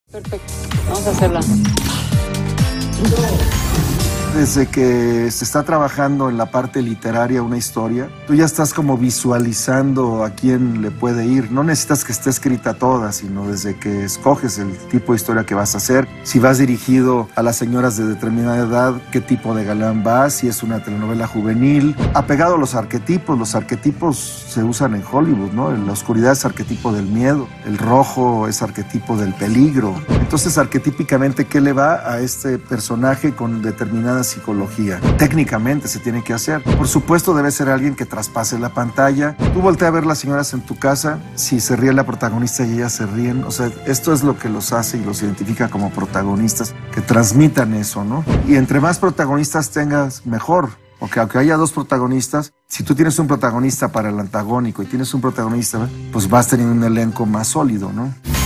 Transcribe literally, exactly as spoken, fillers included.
Perfecto, vamos a hacerla. Desde que se está trabajando en la parte literaria una historia, tú ya estás como visualizando a quién le puede ir. No necesitas que esté escrita toda, sino desde que escoges el tipo de historia que vas a hacer. Si vas dirigido a las señoras de determinada edad, qué tipo de galán vas, si es una telenovela juvenil. Apegado a los arquetipos, los arquetipos se usan en Hollywood, ¿no? La oscuridad es arquetipo del miedo, el rojo es arquetipo del peligro. Entonces, arquetípicamente, ¿qué le va a este personaje con determinada psicología? Técnicamente se tiene que hacer. Por supuesto, debe ser alguien que traspase la pantalla. Tú voltea a ver las señoras en tu casa, si se ríe la protagonista y ellas se ríen. O sea, esto es lo que los hace y los identifica como protagonistas, que transmitan eso, ¿no? Y entre más protagonistas tengas, mejor. Porque aunque haya dos protagonistas, si tú tienes un protagonista para el antagónico y tienes un protagonista, pues vas teniendo un elenco más sólido, ¿no?